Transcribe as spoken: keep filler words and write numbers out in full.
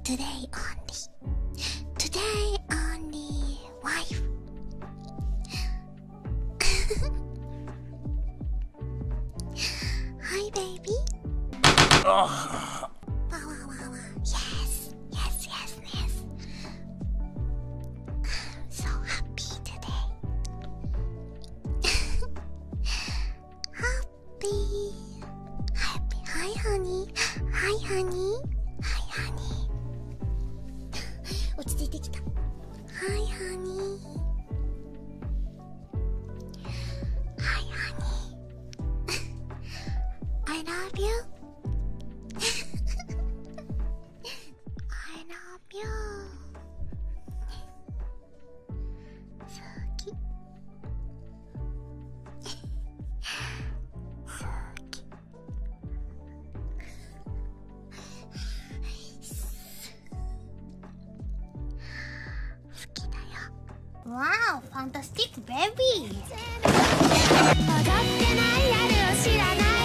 Today only. Today only, wife. Hi, baby. Wow, wow, wow, wow. Yes, yes, yes, yes. I'm so happy today. Happy. Happy. Hi, honey. Hi, honey. Hi, honey. 落ち着いてきた。Hi, honey. Hi, honey. I love you. I love you. 好き。好き。好きだよ。Wow, fantastic baby. 踊ってない夜を知らない